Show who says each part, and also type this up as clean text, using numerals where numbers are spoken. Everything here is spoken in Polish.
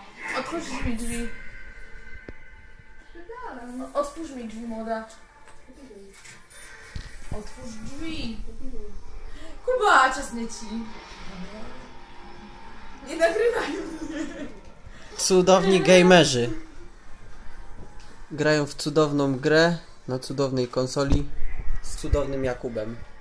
Speaker 1: Otwórz mi drzwi. Otwórz mi drzwi, młoda. Otwórz drzwi. Kuba, ciasnie ci. Nie nagrywaj mnie.
Speaker 2: Cudowni gamerzy. Grają w cudowną grę na cudownej konsoli z cudownym Jakubem.